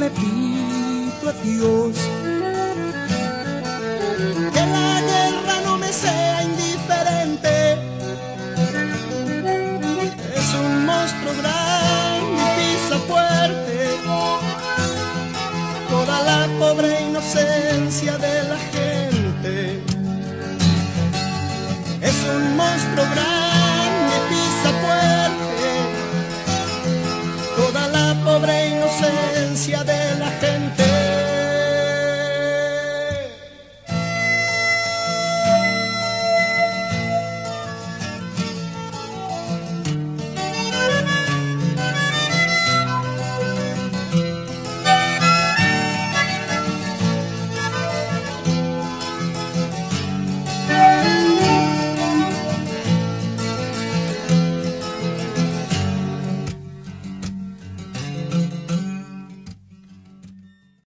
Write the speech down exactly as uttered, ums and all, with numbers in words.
le pido a Dios que la guerra no me sea indiferente. Es un monstruo grande y pisa fuerte toda la pobre inocencia de la gente. Es un monstruo grande